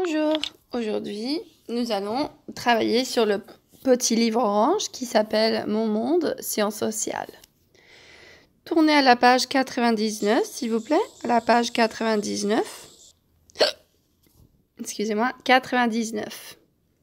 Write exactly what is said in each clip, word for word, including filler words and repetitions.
Bonjour, aujourd'hui nous allons travailler sur le petit livre orange qui s'appelle Mon monde, sciences sociales. Tournez à la page quatre-vingt-dix-neuf s'il vous plaît, à la page quatre-vingt-dix-neuf. Excusez-moi, quatre-vingt-dix-neuf.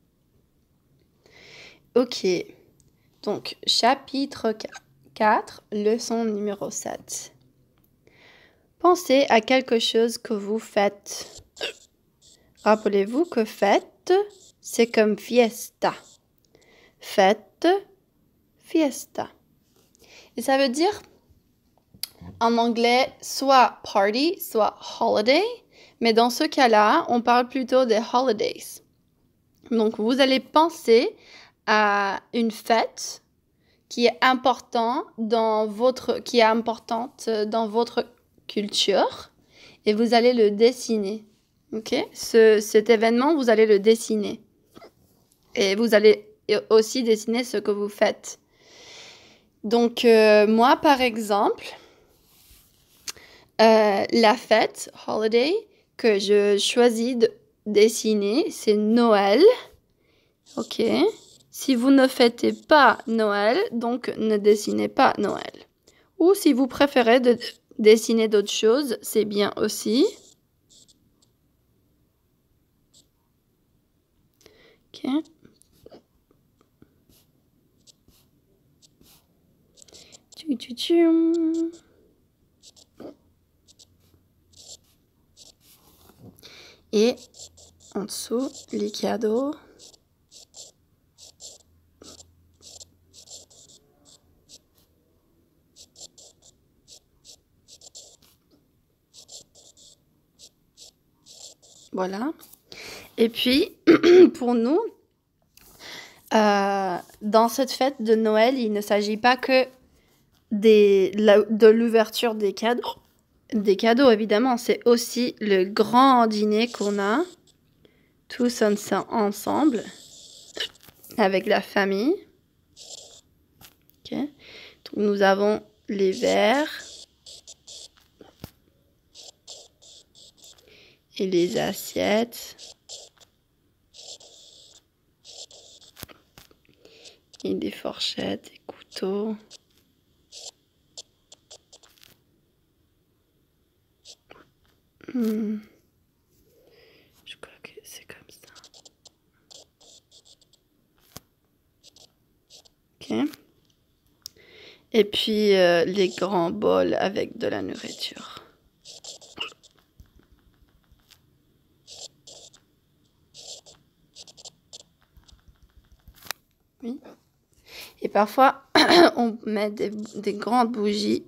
Ok, donc chapitre quatre, leçon numéro sept. Pensez à quelque chose que vous faites. Rappelez-vous que fête, c'est comme fiesta. Fête, fiesta. Et ça veut dire, en anglais, soit party, soit holiday. Mais dans ce cas-là, on parle plutôt des holidays. Donc, vous allez penser à une fête qui est importante dans votre, qui est importante dans votre culture et vous allez le dessiner. Ok, ce, cet événement, vous allez le dessiner. Et vous allez aussi dessiner ce que vous faites. Donc, euh, moi, par exemple, euh, la fête, holiday, que je choisis de dessiner, c'est Noël. Ok. Si vous ne fêtez pas Noël, donc ne dessinez pas Noël. Ou si vous préférez de dessiner d'autres choses, c'est bien aussi. Ok. Tchou, tchou, tchou. Et en dessous, les cadeaux. Voilà. Et puis, pour nous, euh, dans cette fête de Noël, il ne s'agit pas que des, la, de l'ouverture des cadeaux. Des cadeaux, évidemment. C'est aussi le grand dîner qu'on a tous ensemble avec la famille. Okay. Donc, nous avons les verres et les assiettes. Et des fourchettes, des couteaux. Hmm. Je crois que c'est comme ça. Ok. Et puis euh, les grands bols avec de la nourriture. Oui. Et parfois, on met des, des grandes bougies.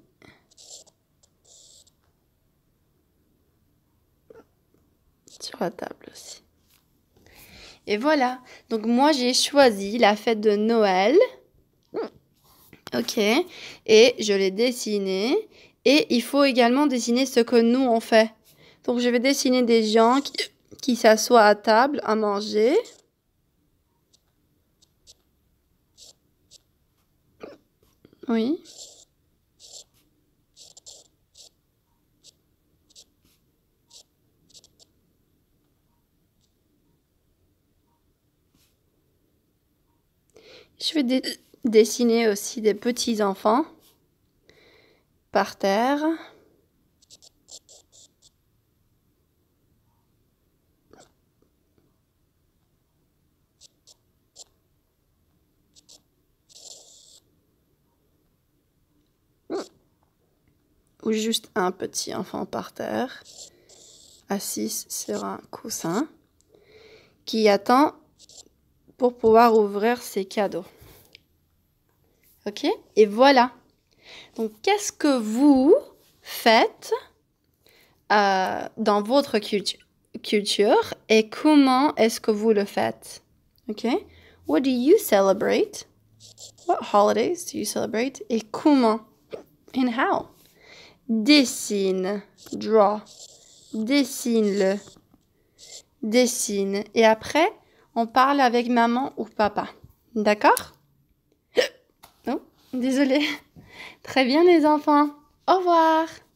Sur la table aussi. Et voilà. Donc moi, j'ai choisi la fête de Noël. Ok. Et je l'ai dessiné. Et il faut également dessiner ce que nous, on fait. Donc je vais dessiner des gens qui, qui s'assoient à table à manger. Oui. Je vais dé dessiner aussi des petits enfants par terre. Ou juste un petit enfant par terre, assis sur un coussin, qui attend pour pouvoir ouvrir ses cadeaux. Ok? Et voilà. Donc, qu'est-ce que vous faites euh, dans votre culture, culture et comment est-ce que vous le faites? Ok? What do you celebrate? What holidays do you celebrate? Et comment? And how? Dessine, draw, dessine-le, dessine. Et après, on parle avec maman ou papa. D'accord? Oh, désolée. Très bien les enfants. Au revoir.